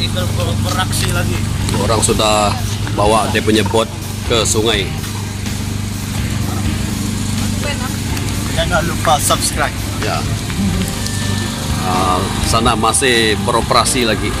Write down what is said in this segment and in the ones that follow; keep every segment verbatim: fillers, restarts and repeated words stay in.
beraksi lagi. Orang sudah bawa dia punya bot ke sungai. Jangan lupa subscribe. Ya. Uh, sana masih beroperasi lagi.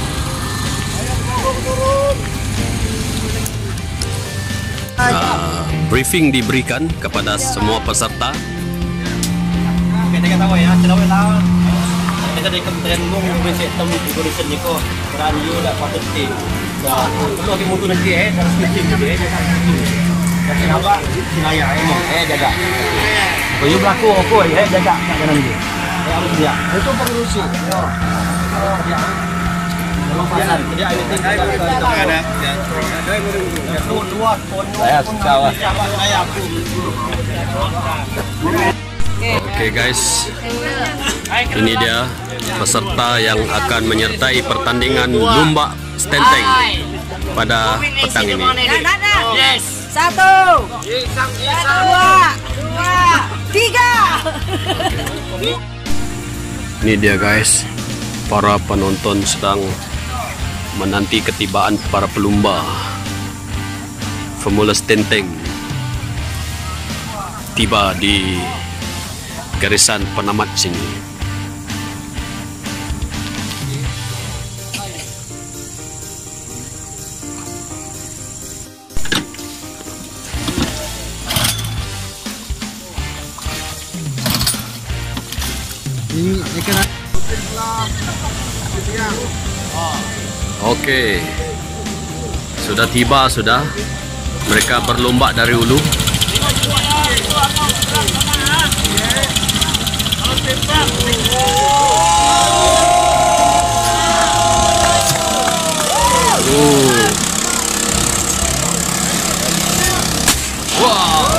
Uh, briefing diberikan kepada semua peserta. Kita kata tahu ya, celawai lawan. Kita dari Kementerian Umum Indonesia tamu Indonesia ni ko. Peran you dah patut tim. Dan kalau kita mutu nanti eh, harus meeting juga eh. Jadi apa? Sinaya emang eh jaga. Kalau you berlaku apa eh jaga jangan dia. Eh harus dia. Itu pengurusi. Oh. Oh dia. Kalau pasar dia ayo tinggal ada. Saya suka lah. Oke guys, ini dia peserta yang akan menyertai pertandingan lomba stenteng pada petang ini. Satu, dua, dua, tiga. Ini dia guys, para penonton sedang menanti ketibaan para pelumba Formula Stenteng tiba di garisan penamat sini. Ini ikan. Oke, sudah tiba sudah. Mereka berlomba dari hulu. Oh. Wow.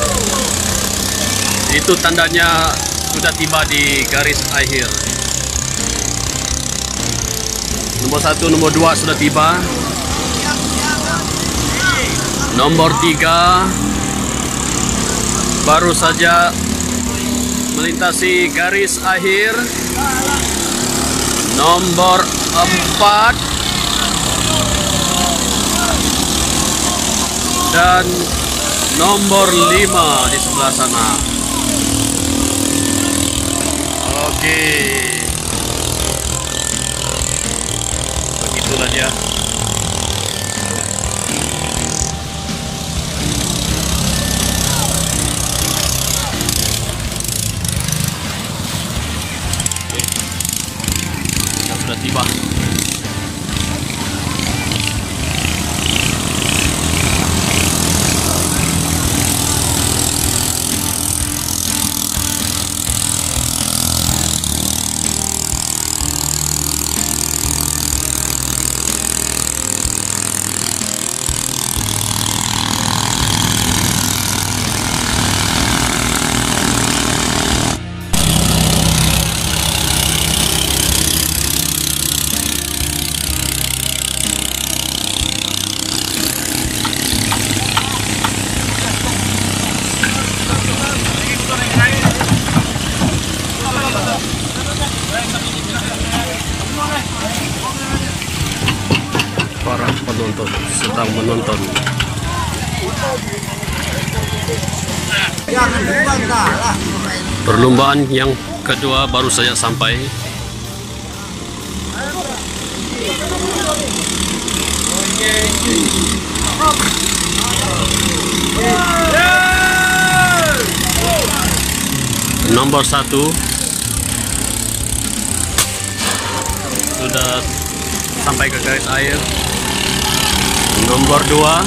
Itu tandanya sudah tiba di garis akhir. Nomor satu, nomor dua sudah tiba. Nomor tiga baru saja melintasi garis akhir. Nomor empat dan nomor lima di sebelah sana. Oke, begitulah dia. Sudah tiba. Para penonton sedang menonton. Perlombaan yang kedua baru saja sampai. Nomor satu sudah sampai ke garis akhir. Nomor dua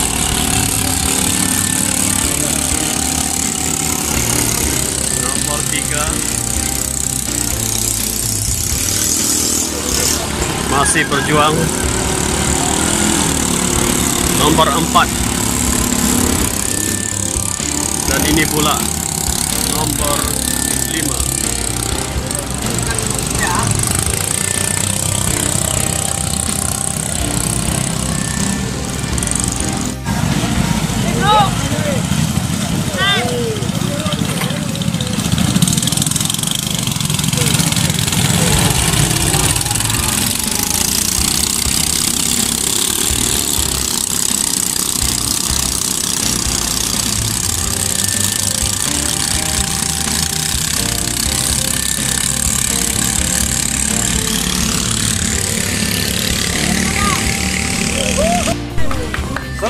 nomor tiga masih berjuang. Nomor empat dan ini pula nomor lima.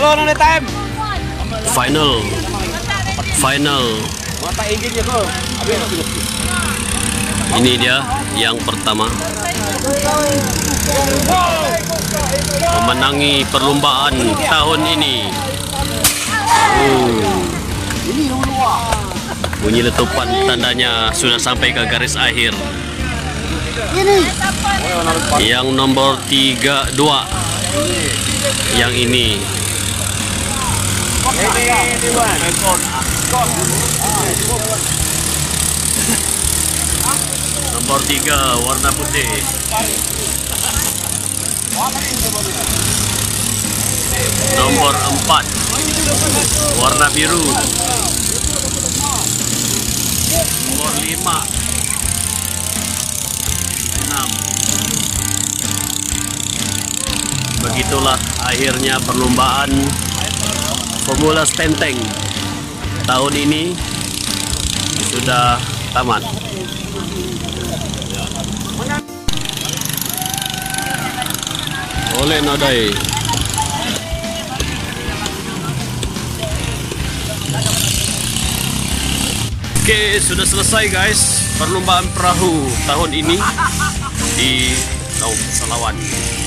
Go no time. Final. Final. Mata enginnya go. Ini dia yang pertama memenangi perlombaan tahun ini. Uh. Bunyi letupan tandanya sudah sampai ke garis akhir. Yang nomor tiga dua. Yang ini. Nomor tiga warna putih. Nomor empat warna biru. Nomor lima, enam. Begitulah akhirnya perlombaan Formula Stenteng tahun ini sudah tamat. Oleh Nadai. Oke, sudah selesai guys perlombaan perahu tahun ini di Laut Selawan.